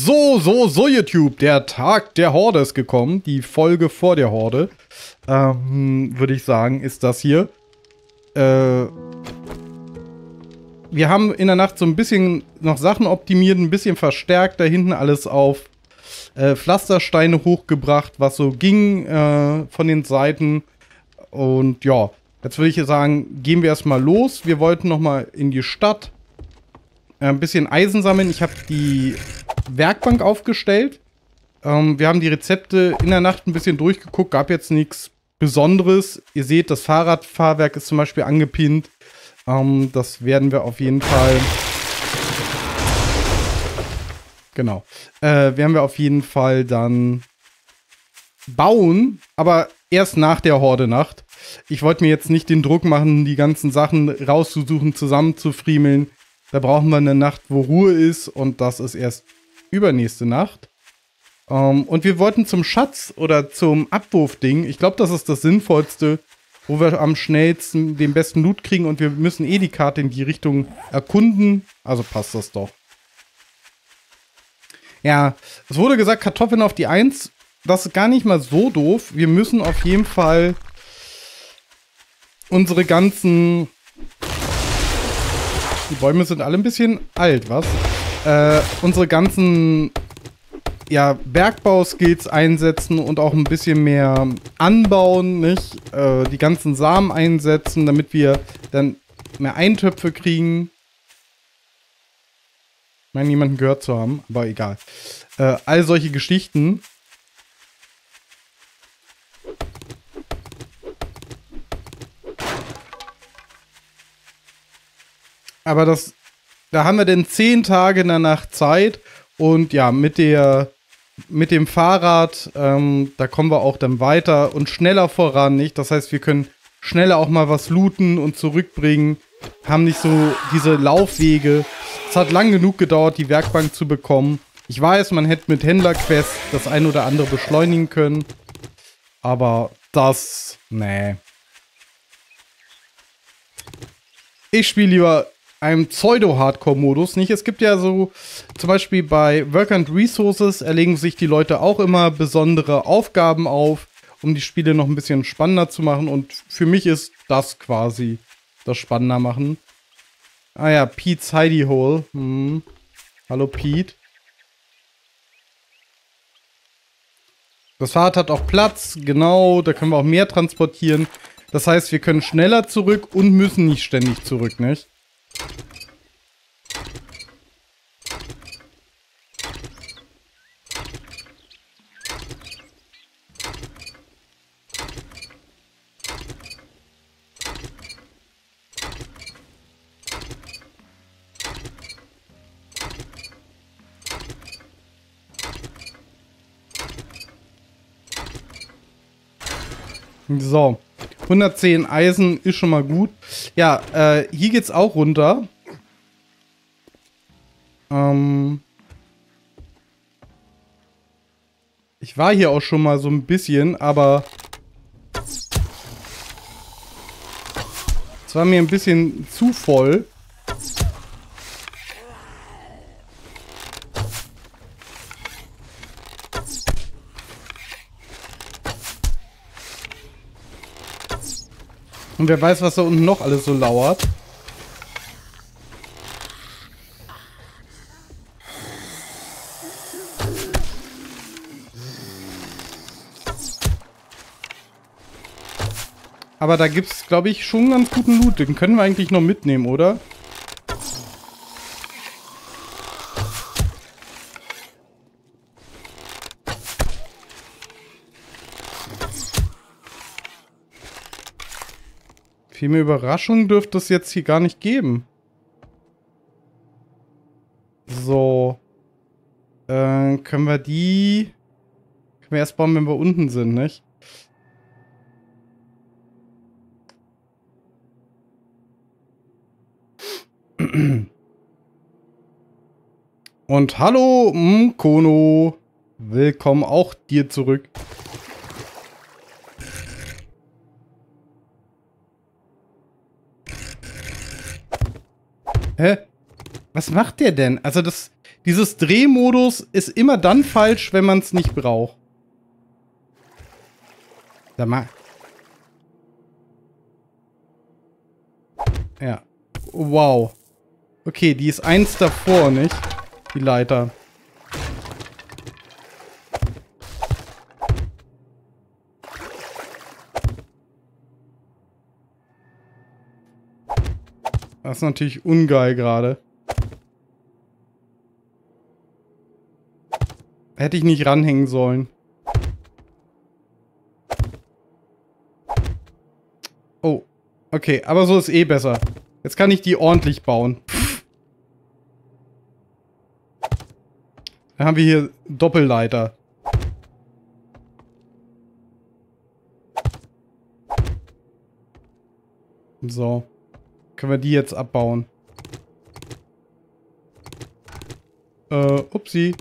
So, YouTube. Der Tag der Horde ist gekommen. Die Folge vor der Horde. Würde ich sagen, ist das hier. Wir haben in der Nacht so ein bisschen noch Sachen optimiert, ein bisschen verstärkt. Da hinten alles auf Pflastersteine hochgebracht, was so ging von den Seiten. Und ja, jetzt würde ich sagen, gehen wir erstmal los. Wir wollten nochmal in die Stadt. Ein bisschen Eisen sammeln. Ich habe die Werkbank aufgestellt. Wir haben die Rezepte in der Nacht ein bisschen durchgeguckt. Gab jetzt nichts Besonderes. Ihr seht, das Fahrradfahrwerk ist zum Beispiel angepinnt. Das werden wir auf jeden Fall... Genau. Werden wir auf jeden Fall dann bauen. Aber erst nach der Horde-Nacht. Ich wollte mir jetzt nicht den Druck machen, die ganzen Sachen rauszusuchen, zusammenzufriemeln. Da brauchen wir eine Nacht, wo Ruhe ist. Und das ist erst übernächste Nacht. Und wir wollten zum Schatz oder zum Abwurfding. Ich glaube, das ist das Sinnvollste, wo wir am schnellsten den besten Loot kriegen. Und wir müssen eh die Karte in die Richtung erkunden. Also passt das doch. Ja, es wurde gesagt, Kartoffeln auf die 1. Das ist gar nicht mal so doof. Wir müssen auf jeden Fall unsere ganzen... Die Bäume sind alle ein bisschen alt, was? Unsere ganzen Bergbau-Skills einsetzen und auch ein bisschen mehr anbauen, nicht? Die ganzen Samen einsetzen, damit wir dann mehr Eintöpfe kriegen. Ich meine, niemanden gehört zu haben, aber egal. All solche Geschichten. Aber da haben wir denn 10 Tage in der Nacht Zeit. Und ja, mit dem Fahrrad, da kommen wir auch dann weiter und schneller voran, nicht? Das heißt, wir können schneller auch mal was looten und zurückbringen. Haben nicht so diese Laufwege. Es hat lang genug gedauert, die Werkbank zu bekommen. Ich weiß, man hätte mit Händlerquests das ein oder andere beschleunigen können. Aber das, nee. Ich spiele lieber einem Pseudo-Hardcore-Modus, nicht? Es gibt ja so, zum Beispiel bei Work and Resources erlegen sich die Leute auch immer besondere Aufgaben auf, um die Spiele noch ein bisschen spannender zu machen. Und für mich ist das quasi das spannender machen. Ah ja, Pete's Hidey Hole. Hallo Pete. Das Fahrrad hat auch Platz, genau, da können wir auch mehr transportieren. Das heißt, wir können schneller zurück und müssen nicht ständig zurück, nicht? So, 110 Eisen ist schon mal gut. Ja, hier geht's auch runter. Ich war hier auch schon mal so ein bisschen, aber es war mir ein bisschen zu voll. Und wer weiß, was da unten noch alles so lauert. Aber da gibt es, glaube ich, schon ganz guten Loot. Den können wir eigentlich noch mitnehmen, oder? Viel mehr Überraschung dürfte es jetzt hier gar nicht geben. So. Können wir die... Können wir erst bauen, wenn wir unten sind, nicht? Und hallo, Kono. Willkommen auch dir zurück. Hä? Was macht der denn? Also Dieses Drehmodus ist immer dann falsch, wenn man es nicht braucht. Sag mal. Ja. Wow. Okay, die ist eins davor, nicht? Die Leiter. Das ist natürlich ungeil gerade. Hätte ich nicht ranhängen sollen. Oh. Okay, aber so ist eh besser. Jetzt kann ich die ordentlich bauen. Pff. Dann haben wir hier Doppelleiter. So. Können wir die jetzt abbauen? Upsi.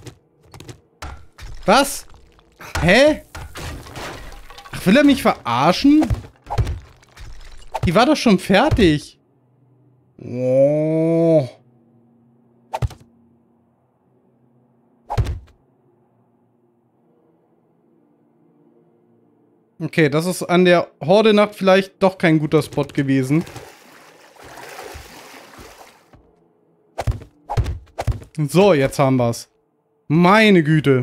Was? Hä? Ach, will er mich verarschen? Die war doch schon fertig. Oh. Okay, das ist an der Horde-Nacht vielleicht doch kein guter Spot gewesen. So, jetzt haben wir's. Meine Güte.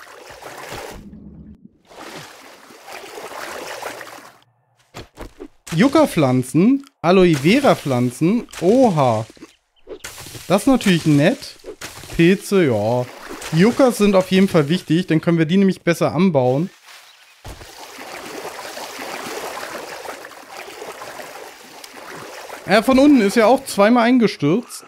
Yucca-Pflanzen, Aloe Vera-Pflanzen. Oha. Das ist natürlich nett. Pilze, ja. Yuccas sind auf jeden Fall wichtig. Dann können wir die nämlich besser anbauen. Ja, von unten ist ja auch zweimal eingestürzt.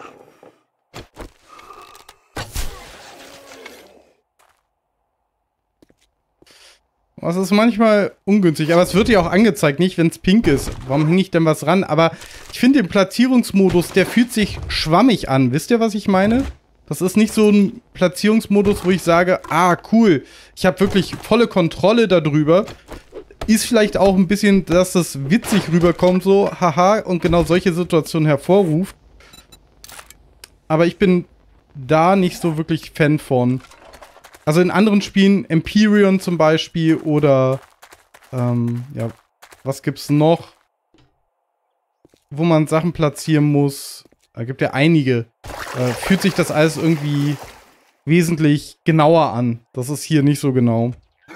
Das ist manchmal ungünstig, aber es wird ja auch angezeigt, nicht wenn es pink ist. Warum hänge ich denn was ran? Aber ich finde den Platzierungsmodus, der fühlt sich schwammig an. Wisst ihr, was ich meine? Das ist nicht so ein Platzierungsmodus, wo ich sage, ah, cool, ich habe wirklich volle Kontrolle darüber. Ist vielleicht auch ein bisschen, dass das witzig rüberkommt, so, haha, und genau solche Situationen hervorruft. Aber ich bin da nicht so wirklich Fan von. Also in anderen Spielen, Empyrean zum Beispiel oder, ja, was gibt's noch? Wo man Sachen platzieren muss. Da gibt ja einige. Fühlt sich das alles irgendwie wesentlich genauer an. Das ist hier nicht so genau.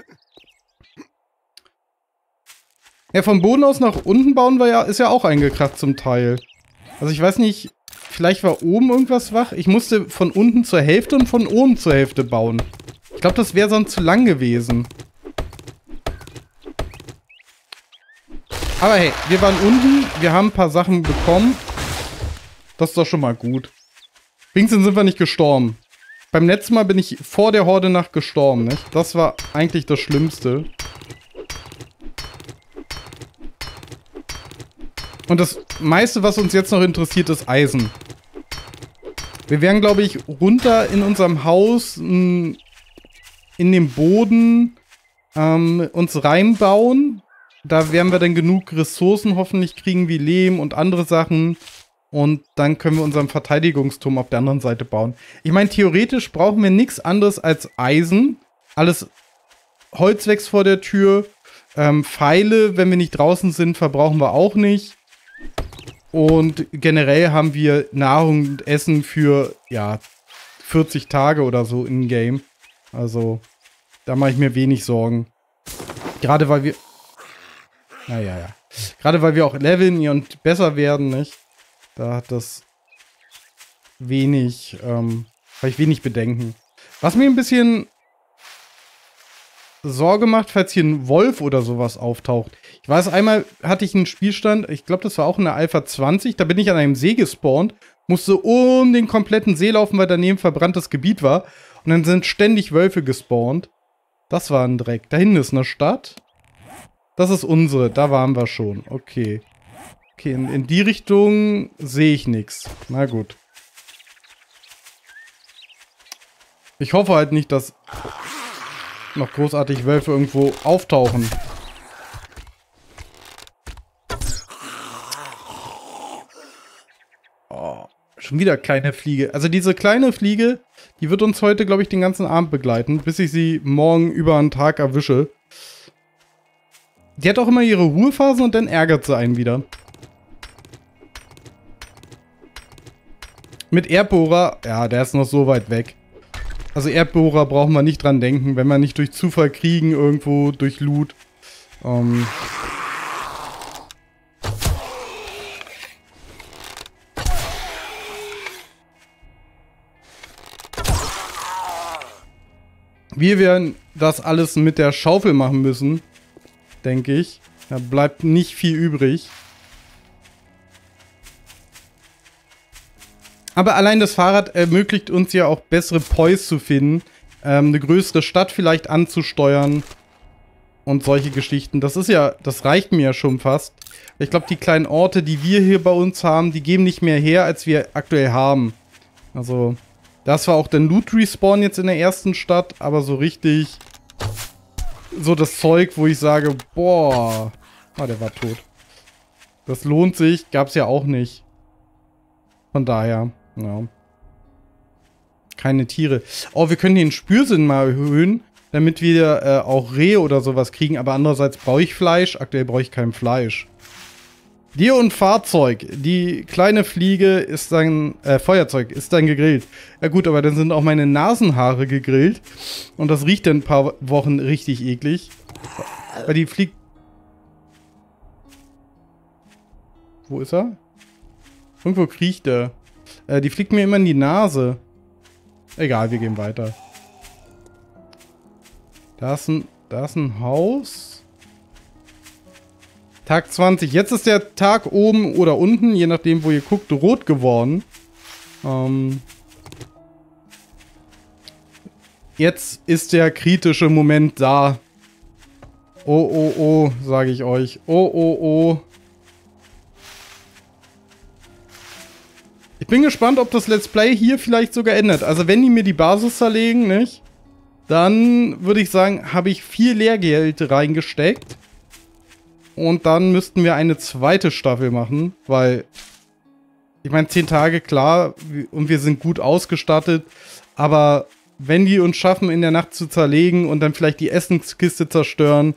Ja, vom Boden aus nach unten bauen wir ja, ist ja auch eingekracht zum Teil. Also ich weiß nicht, vielleicht war oben irgendwas wach. Ich musste von unten zur Hälfte und von oben zur Hälfte bauen. Ich glaube, das wäre sonst zu lang gewesen. Aber hey, wir waren unten, wir haben ein paar Sachen bekommen. Das ist doch schon mal gut. Wenigstens sind wir nicht gestorben. Beim letzten Mal bin ich vor der Horde-Nacht gestorben, nicht? Das war eigentlich das Schlimmste. Und das meiste, was uns jetzt noch interessiert, ist Eisen. Wir werden, glaube ich, runter in unserem Haus in den Boden uns reinbauen. Da werden wir dann genug Ressourcen hoffentlich kriegen, wie Lehm und andere Sachen. Und dann können wir unseren Verteidigungsturm auf der anderen Seite bauen. Ich meine, theoretisch brauchen wir nichts anderes als Eisen. Alles Holz wächst vor der Tür. Pfeile, wenn wir nicht draußen sind, verbrauchen wir auch nicht. Und generell haben wir Nahrung und Essen für, ja, 40 Tage oder so in Game. Also, da mache ich mir wenig Sorgen. Gerade weil wir... Naja, ja. Gerade weil wir auch leveln und besser werden, nicht? Da hat das wenig, habe ich wenig Bedenken. Was mir ein bisschen Sorge macht, falls hier ein Wolf oder sowas auftaucht. Ich weiß, einmal hatte ich einen Spielstand, ich glaube, das war auch in der Alpha 20, da bin ich an einem See gespawnt, musste um den kompletten See laufen, weil daneben verbranntes Gebiet war. Und dann sind ständig Wölfe gespawnt. Das war ein Dreck. Da hinten ist eine Stadt. Das ist unsere, da waren wir schon. Okay. Okay, in die Richtung sehe ich nichts. Na gut. Ich hoffe halt nicht, dass noch großartig Wölfe irgendwo auftauchen. Oh, schon wieder kleine Fliege. Also diese kleine Fliege, Die wird uns heute, glaube ich, den ganzen Abend begleiten, bis ich sie morgen über einen Tag erwische. Die hat auch immer ihre Ruhephasen und dann ärgert sie einen wieder. Mit Erdbohrer, ja, der ist noch so weit weg. Also Erdbohrer brauchen wir nicht dran denken, wenn wir nicht durch Zufall kriegen, irgendwo durch Loot. Wir werden das alles mit der Schaufel machen müssen, denke ich. Da bleibt nicht viel übrig. Aber allein das Fahrrad ermöglicht uns ja auch bessere Poys zu finden, eine größere Stadt vielleicht anzusteuern und solche Geschichten. Das reicht mir ja schon fast. Ich glaube, die kleinen Orte, die wir hier bei uns haben, die geben nicht mehr her, als wir aktuell haben. Also, das war auch der Loot-Respawn jetzt in der ersten Stadt, aber so richtig so das Zeug, wo ich sage, boah, der war tot. Das lohnt sich, gab's ja auch nicht. Von daher, ja. Keine Tiere. Oh, wir können den Spürsinn mal erhöhen, damit wir auch Rehe oder sowas kriegen. Aber andererseits brauche ich Fleisch. Aktuell brauche ich kein Fleisch. Dir und Fahrzeug. Die kleine Fliege ist dann, Feuerzeug ist dann gegrillt. Ja gut, aber dann sind auch meine Nasenhaare gegrillt. Und das riecht dann ein paar Wochen richtig eklig. Weil die fliegt... Wo ist er? Irgendwo kriecht er. Die fliegt mir immer in die Nase. Egal, wir gehen weiter. Da ist ein Haus. Tag 20. Jetzt ist der Tag oben oder unten, je nachdem, wo ihr guckt, rot geworden. Jetzt ist der kritische Moment da. Oh, oh, oh, sage ich euch. Oh, oh, oh. Ich bin gespannt, ob das Let's Play hier vielleicht sogar endet. Also wenn die mir die Basis zerlegen, nicht? Dann würde ich sagen, habe ich viel Lehrgeld reingesteckt. Und dann müssten wir eine zweite Staffel machen, weil ich meine, 10 Tage, klar, und wir sind gut ausgestattet, aber wenn die uns schaffen, in der Nacht zu zerlegen und dann vielleicht die Essenskiste zerstören,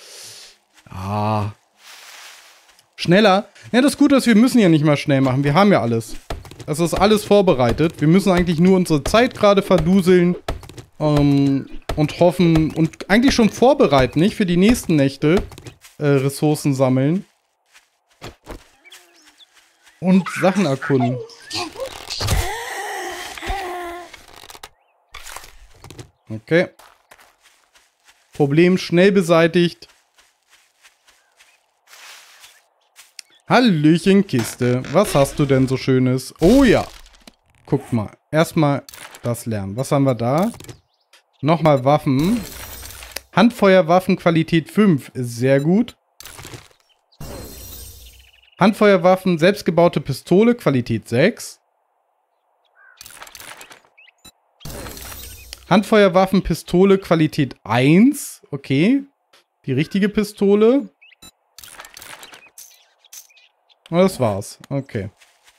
schneller. Ja, das Gute ist, wir müssen ja nicht mal schnell machen, wir haben ja alles. Das ist alles vorbereitet, wir müssen eigentlich nur unsere Zeit gerade verduseln und hoffen und eigentlich schon vorbereiten, nicht? Für die nächsten Nächte. Ressourcen sammeln. Und Sachen erkunden. Okay. Problem schnell beseitigt. Hallöchen, Kiste. Was hast du denn so Schönes? Oh ja. Guckt mal. Erstmal das lernen. Was haben wir da? Nochmal Waffen. Handfeuerwaffen Qualität 5 ist sehr gut. Handfeuerwaffen, selbstgebaute Pistole, Qualität 6. Handfeuerwaffen, Pistole, Qualität 1. Okay. Die richtige Pistole. Und das war's. Okay.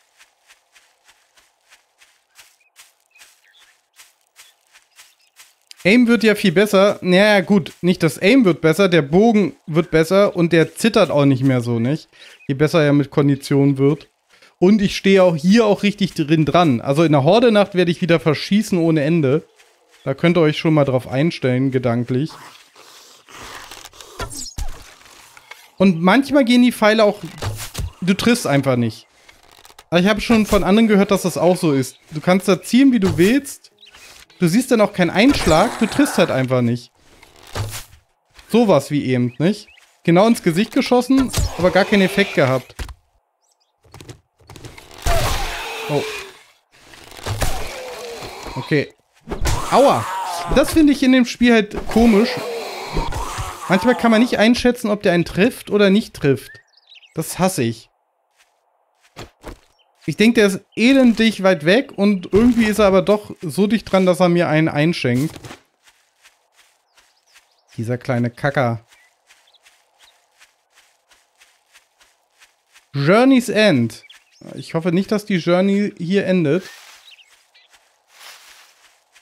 Aim wird ja viel besser. Naja, gut. Nicht das Aim wird besser, der Bogen wird besser und der zittert auch nicht mehr so, nicht? Je besser er mit Kondition wird. Und ich stehe auch hier auch richtig dran. Also in der Horde-Nacht werde ich wieder verschießen ohne Ende. Da könnt ihr euch schon mal drauf einstellen, gedanklich. Und manchmal gehen die Pfeile auch... Du triffst einfach nicht. Aber ich habe schon von anderen gehört, dass das auch so ist. Du kannst da zielen, wie du willst. Du siehst dann auch keinen Einschlag, du triffst halt einfach nicht. Sowas wie eben, nicht? Genau ins Gesicht geschossen, aber gar keinen Effekt gehabt. Oh. Okay. Aua! Das finde ich in dem Spiel halt komisch. Manchmal kann man nicht einschätzen, ob der einen trifft oder nicht trifft. Das hasse ich. Ich denke, der ist elendig weit weg und irgendwie ist er aber doch so dicht dran, dass er mir einen einschenkt. Dieser kleine Kacker. Journey's End. Ich hoffe nicht, dass die Journey hier endet.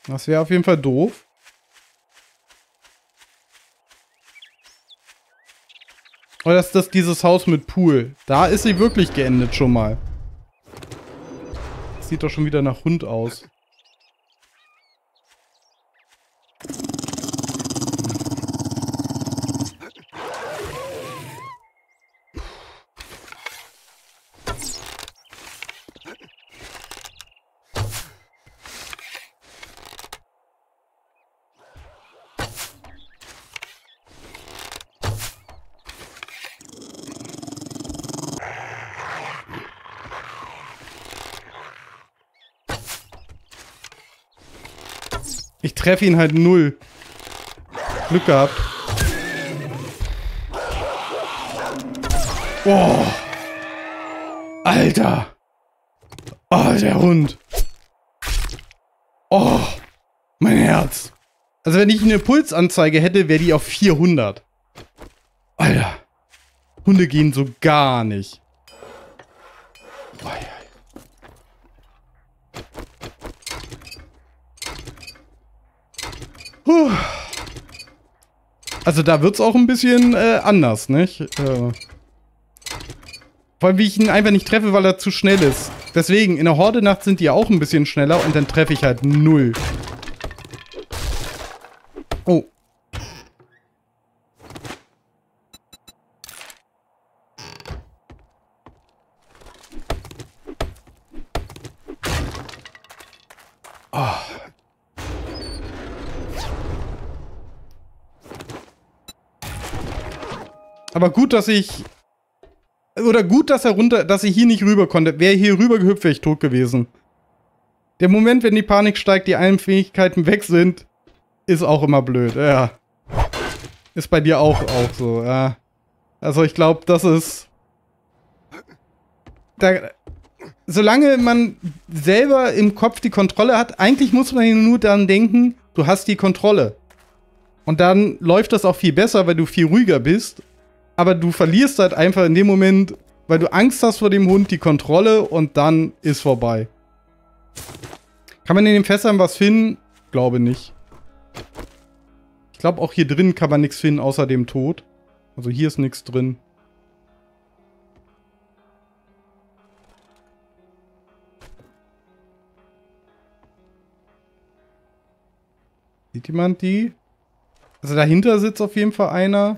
Das wäre auf jeden Fall doof. Oder ist das dieses Haus mit Pool? Da ist sie wirklich geendet schon mal. Das sieht doch schon wieder nach Hund aus. Ich treffe ihn halt null. Glück gehabt. Oh. Alter. Oh, der Hund. Oh. Mein Herz. Also wenn ich eine Pulsanzeige hätte, wäre die auf 400. Alter. Hunde gehen so gar nicht. Oh, ja. Also da wird's auch ein bisschen anders, nicht? Vor allem, wie ich ihn einfach nicht treffe, weil er zu schnell ist. Deswegen, in der Horde-Nacht sind die auch ein bisschen schneller und dann treffe ich halt null. Oh. Oh. Aber gut, dass ich... Oder gut, dass dass ich hier nicht rüber konnte. Wäre hier rüber gehüpft, wäre ich tot gewesen. Der Moment, wenn die Panik steigt, die allen Fähigkeiten weg sind, ist auch immer blöd. Ja. Ist bei dir auch so, ja. Also ich glaube, das ist... solange man selber im Kopf die Kontrolle hat, eigentlich muss man nur daran denken, du hast die Kontrolle. Und dann läuft das auch viel besser, weil du viel ruhiger bist. Aber du verlierst halt einfach in dem Moment, weil du Angst hast vor dem Hund, die Kontrolle und dann ist vorbei. Kann man in den Fässern was finden? Glaube nicht. Ich glaube, auch hier drin kann man nichts finden, außer dem Tod. Also hier ist nichts drin. Sieht jemand die? Also dahinter sitzt auf jeden Fall einer.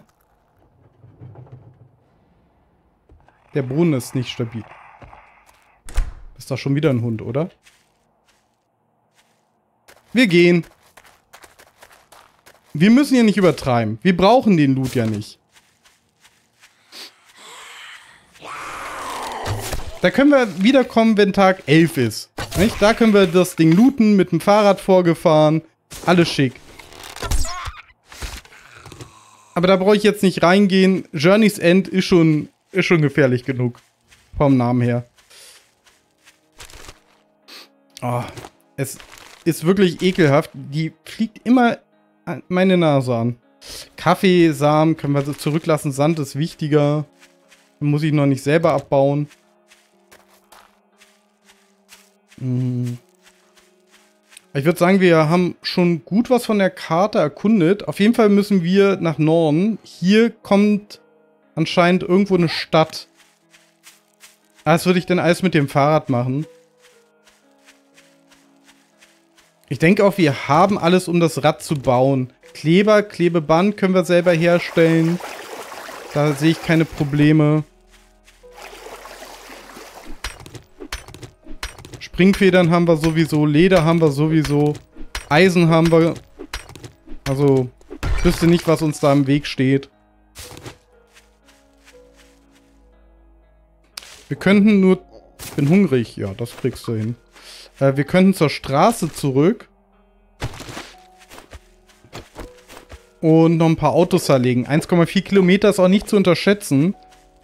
Der Boden ist nicht stabil. Ist doch schon wieder ein Hund, oder? Wir gehen. Wir müssen hier nicht übertreiben. Wir brauchen den Loot ja nicht. Da können wir wiederkommen, wenn Tag 11 ist. Nicht? Da können wir das Ding looten, mit dem Fahrrad vorgefahren. Alles schick. Aber da brauche ich jetzt nicht reingehen. Journey's End ist schon gefährlich genug. Vom Namen her. Oh, es ist wirklich ekelhaft. Die fliegt immer an meine Nase an. Kaffeesamen können wir so zurücklassen. Sand ist wichtiger. Den muss ich noch nicht selber abbauen. Ich würde sagen, wir haben schon gut was von der Karte erkundet. Auf jeden Fall müssen wir nach Norden. Hier kommt anscheinend irgendwo eine Stadt. Das würde ich dann alles mit dem Fahrrad machen. Ich denke auch, wir haben alles, um das Rad zu bauen. Kleber, Klebeband können wir selber herstellen. Da sehe ich keine Probleme. Springfedern haben wir sowieso. Leder haben wir sowieso. Eisen haben wir. Also, ich wüsste nicht, was uns da im Weg steht. Wir könnten nur... Ich bin hungrig. Ja, das kriegst du hin. Wir könnten zur Straße zurück. Und noch ein paar Autos zerlegen. 1,4 Kilometer ist auch nicht zu unterschätzen.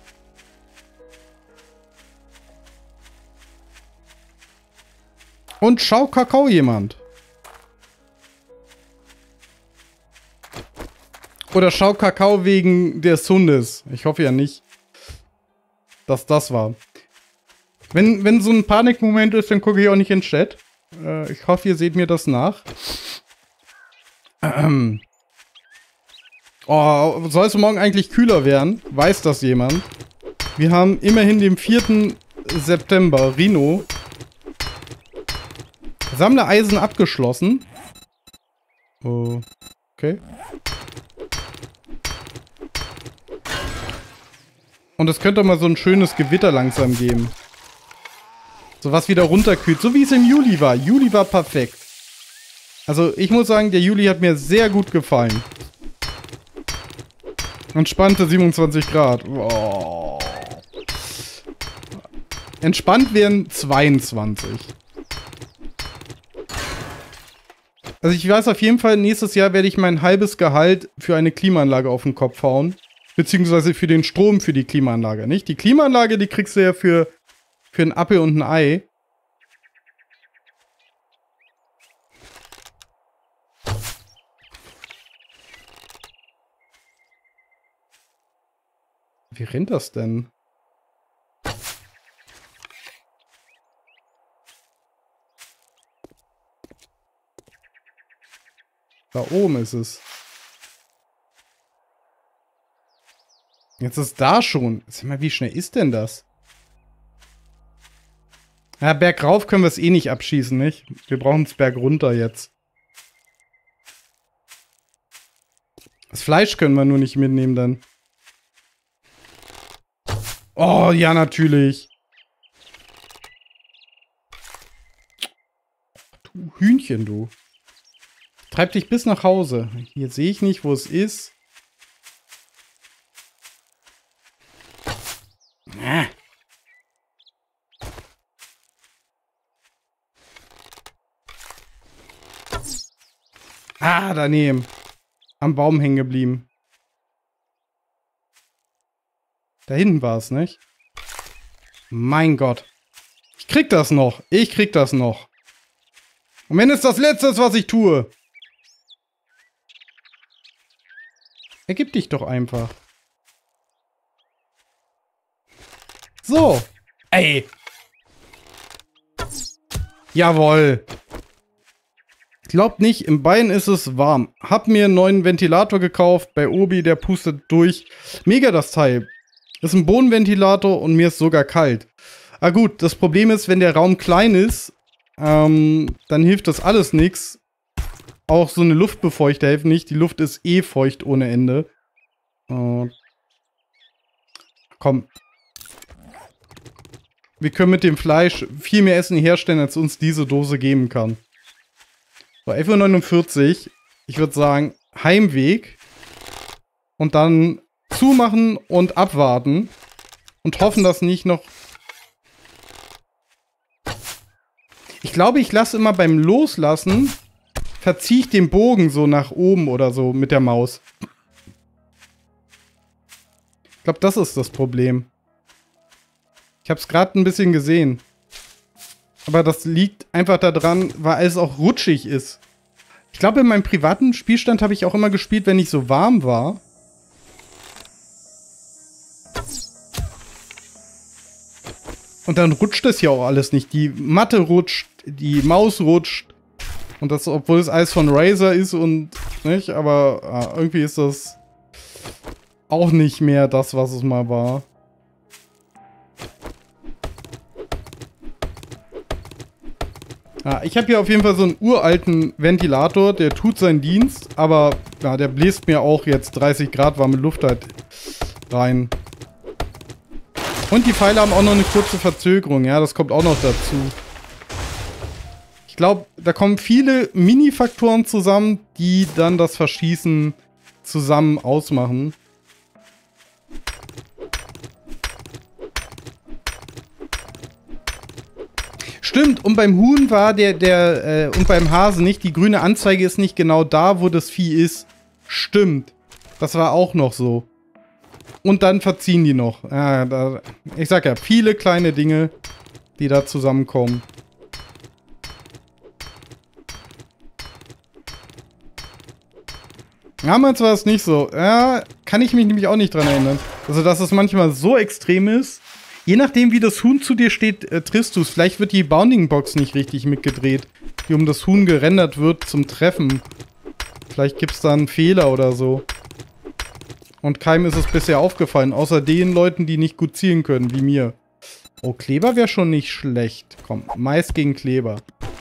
Und schau Kakao jemand. Oder schau Kakao wegen des Hundes. Ich hoffe ja nicht, dass das war. Wenn so ein Panikmoment ist, dann gucke ich auch nicht in den Chat. Ich hoffe, ihr seht mir das nach. Oh, soll es morgen eigentlich kühler werden? Weiß das jemand? Wir haben immerhin den 4. September. Rino. Sammlereisen abgeschlossen. Oh, okay. Und es könnte mal so ein schönes Gewitter langsam geben. So was wieder runterkühlt. So wie es im Juli war. Juli war perfekt. Also ich muss sagen, der Juli hat mir sehr gut gefallen. Entspannte 27 Grad. Oh. Entspannt wären 22. Also ich weiß auf jeden Fall, nächstes Jahr werde ich mein halbes Gehalt für eine Klimaanlage auf den Kopf hauen. Beziehungsweise für den Strom für die Klimaanlage, nicht? Die Klimaanlage, die kriegst du ja für einen Apfel und ein Ei. Wie rennt das denn? Da oben ist es. Jetzt ist da schon. Sag mal, wie schnell ist denn das? Ja, bergauf können wir es eh nicht abschießen, nicht? Wir brauchen es bergunter jetzt. Das Fleisch können wir nur nicht mitnehmen dann. Oh, ja, natürlich. Du Hühnchen, du. Treib dich bis nach Hause. Hier sehe ich nicht, wo es ist. Ah, daneben. Am Baum hängen geblieben. Da hinten war es, nicht? Mein Gott. Ich krieg das noch. Ich krieg das noch. Und wenn es das Letzte ist, was ich tue. Ergib dich doch einfach. So. Ey. Jawohl. Glaubt nicht, im Bein ist es warm. Hab mir einen neuen Ventilator gekauft. Bei Obi, der pustet durch. Mega das Teil. Ist ein Bodenventilator und mir ist sogar kalt. Ah gut, das Problem ist, wenn der Raum klein ist, dann hilft das alles nichts. Auch so eine Luftbefeuchter hilft nicht. Die Luft ist eh feucht ohne Ende. Komm. Wir können mit dem Fleisch viel mehr Essen herstellen, als uns diese Dose geben kann. So, 11:49 Uhr. Ich würde sagen, Heimweg. Und dann zumachen und abwarten. Und hoffen, dass nicht noch... Ich glaube, ich lasse immer beim Loslassen, verziehe ich den Bogen so nach oben oder so mit der Maus. Ich glaube, das ist das Problem. Ich habe es gerade ein bisschen gesehen. Aber das liegt einfach daran, weil es auch rutschig ist. Ich glaube, in meinem privaten Spielstand habe ich auch immer gespielt, wenn ich so warm war. Und dann rutscht es ja auch alles nicht. Die Matte rutscht, die Maus rutscht. Und das, obwohl es alles von Razer ist und nicht, aber irgendwie ist das auch nicht mehr das, was es mal war. Ich habe hier auf jeden Fall so einen uralten Ventilator, der tut seinen Dienst, aber ja, der bläst mir auch jetzt 30 Grad warme Luft halt rein. Und die Pfeile haben auch noch eine kurze Verzögerung, ja, das kommt auch noch dazu. Ich glaube, da kommen viele Mini-Faktoren zusammen, die dann das Verschießen zusammen ausmachen. Stimmt, und beim Huhn war und beim Hasen nicht, die grüne Anzeige ist nicht genau da, wo das Vieh ist. Stimmt. Das war auch noch so. Und dann verziehen die noch. Ja, ich sag ja, viele kleine Dinge, die da zusammenkommen. Damals war es nicht so. Ja, kann ich mich nämlich auch nicht dran erinnern. Also, dass es manchmal so extrem ist. Je nachdem, wie das Huhn zu dir steht, triffst du es. Vielleicht wird die Bounding Box nicht richtig mitgedreht. die um das Huhn gerendert wird zum Treffen. Vielleicht gibt es da einen Fehler oder so. Und keinem ist es bisher aufgefallen, außer den Leuten, die nicht gut zielen können, wie mir. Oh, Kleber wäre schon nicht schlecht. Komm, Mais gegen Kleber.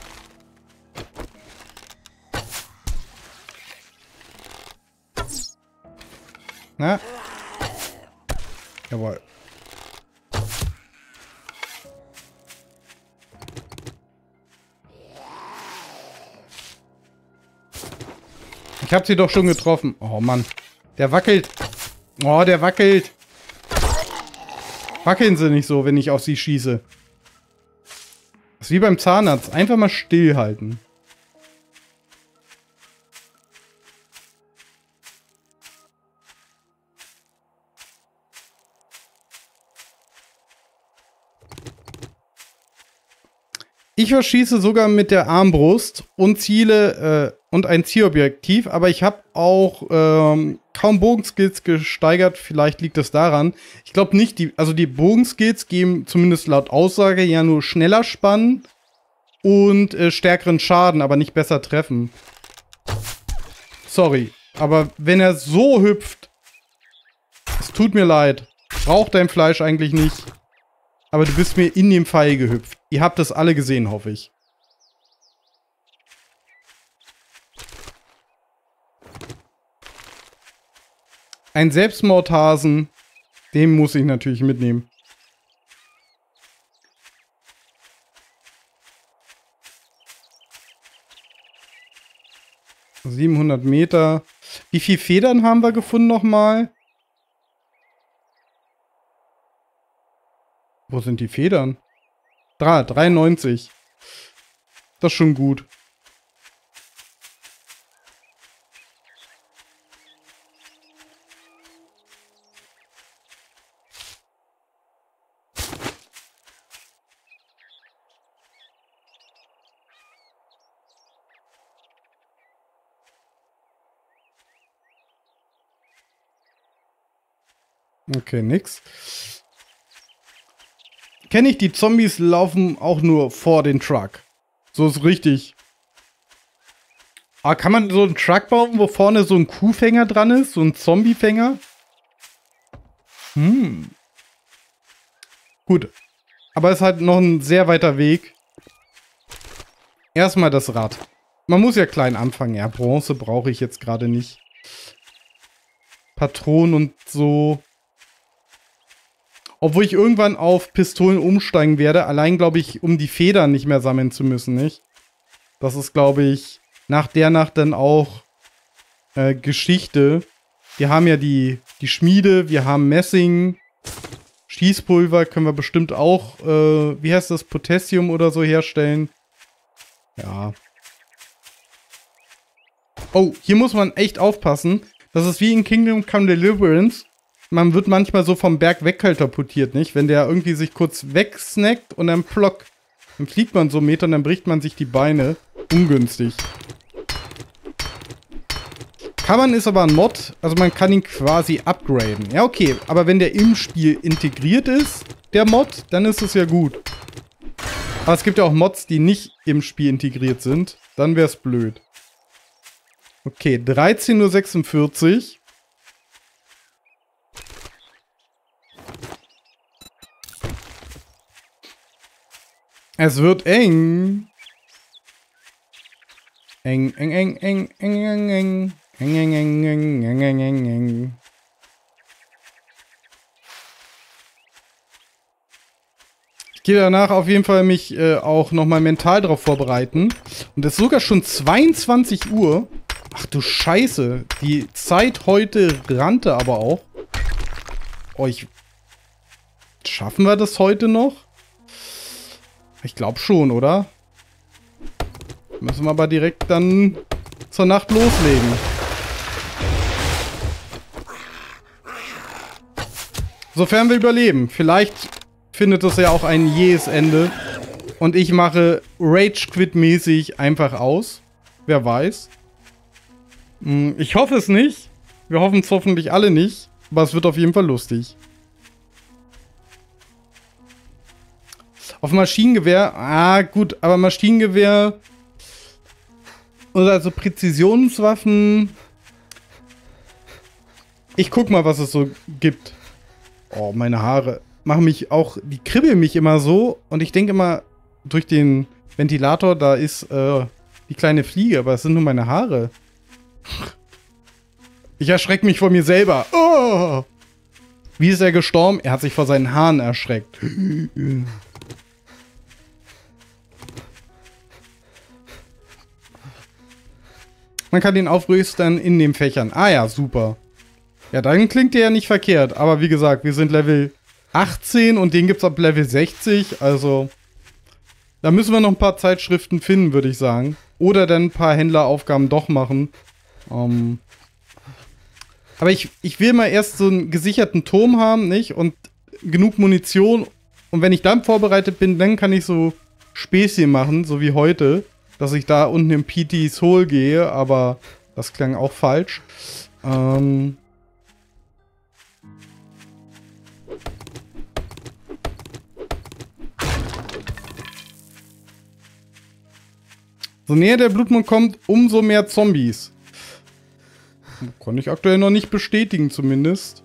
Na? Jawohl. Ich hab sie doch schon getroffen. Oh Mann. Der wackelt. Oh, der wackelt. Wackeln sie nicht so, wenn ich auf sie schieße. Das ist wie beim Zahnarzt. Einfach mal stillhalten. Ich verschieße sogar mit der Armbrust und ziele und ein Zielobjektiv, aber ich habe auch kaum Bogenskills gesteigert. Vielleicht liegt es daran. Ich glaube nicht, die Bogenskills geben zumindest laut Aussage ja nur schneller spannen und stärkeren Schaden, aber nicht besser treffen. Sorry, aber wenn er so hüpft, es tut mir leid. Braucht dein Fleisch eigentlich nicht. Aber du bist mir in den Pfeil gehüpft. Ihr habt das alle gesehen, hoffe ich. Ein Selbstmordhasen, den muss ich natürlich mitnehmen. ...700 Meter. Wie viele Federn haben wir gefunden nochmal? Wo sind die Federn? 93. Das ist schon gut. Okay, nix. Kenne ich, die Zombies laufen auch nur vor den Truck. So ist richtig. Aber kann man so einen Truck bauen, wo vorne so ein Kuhfänger dran ist? So ein Zombiefänger? Gut. Aber es ist halt noch ein sehr weiter Weg. Erstmal das Rad. Man muss ja klein anfangen. Ja, Bronze brauche ich jetzt gerade nicht. Patronen und so. Obwohl ich irgendwann auf Pistolen umsteigen werde. Allein, glaube ich, um die Federn nicht mehr sammeln zu müssen, nicht? Das ist, glaube ich, nach der Nacht dann auch Geschichte. Wir haben ja die Schmiede, wir haben Messing, Schießpulver können wir bestimmt auch, wie heißt das, Potassium oder so herstellen. Ja. Oh, hier muss man echt aufpassen. Das ist wie in Kingdom Come Deliverance. Man wird manchmal so vom Berg wegkatapultiert, nicht? Wenn der irgendwie sich kurz wegsnackt und dann plock. Dann fliegt man so einen Meter und dann bricht man sich die Beine. Ungünstig. Kann man, ist aber ein Mod. Also man kann ihn quasi upgraden. Ja, okay. Aber wenn der im Spiel integriert ist, der Mod, dann ist es ja gut. Aber es gibt ja auch Mods, die nicht im Spiel integriert sind. Dann wäre es blöd. Okay, 13:46 Uhr. Es wird eng. Eng, eng, eng, eng, eng, eng, eng. Eng, eng, eng, eng, eng, eng, eng, eng. Ich gehe danach auf jeden Fall mich auch nochmal mental darauf vorbereiten. Und es ist sogar schon 22 Uhr. Ach du Scheiße. Die Zeit heute rannte aber auch. Oh, schaffen wir das heute noch? Ich glaube schon, oder? Müssen wir aber direkt dann zur Nacht loslegen. Sofern wir überleben. Vielleicht findet es ja auch ein jähes Ende. Und ich mache Rage-Quit-mäßig einfach aus. Wer weiß. Ich hoffe es nicht. Wir hoffen es hoffentlich alle nicht. Aber es wird auf jeden Fall lustig. Auf Maschinengewehr. Ah, gut. Aber Maschinengewehr Und also Präzisionswaffen. Ich guck mal, was es so gibt. Oh, meine Haare machen mich auch, die kribbeln mich immer so. Und ich denke immer, durch den Ventilator, da ist die kleine Fliege, aber es sind nur meine Haare. Ich erschrecke mich vor mir selber. Oh! Wie ist er gestorben? Er hat sich vor seinen Haaren erschreckt. Man kann den aufrüsten in den Fächern. Ah ja, super. Ja, dann klingt der ja nicht verkehrt. Aber wie gesagt, wir sind Level 18 und den gibt's ab Level 60. Also, da müssen wir noch ein paar Zeitschriften finden, würde ich sagen. Oder dann ein paar Händleraufgaben doch machen. Aber ich will mal erst so einen gesicherten Turm haben, nicht? Und genug Munition. Und wenn ich dann vorbereitet bin, dann kann ich so Späßchen machen, so wie heute. Dass ich da unten im PT's Hole gehe, aber das klang auch falsch. So näher der Blutmond kommt, umso mehr Zombies. Kann ich aktuell noch nicht bestätigen, zumindest.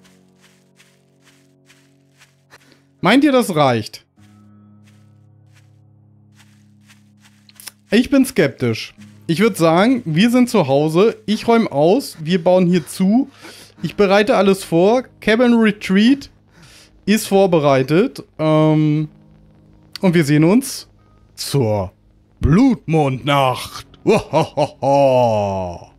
Meint ihr, das reicht? Ich bin skeptisch. Ich würde sagen, wir sind zu Hause. Ich räume aus. Wir bauen hier zu. Ich bereite alles vor. Cabin Retreat ist vorbereitet. Und wir sehen uns zur Blutmondnacht.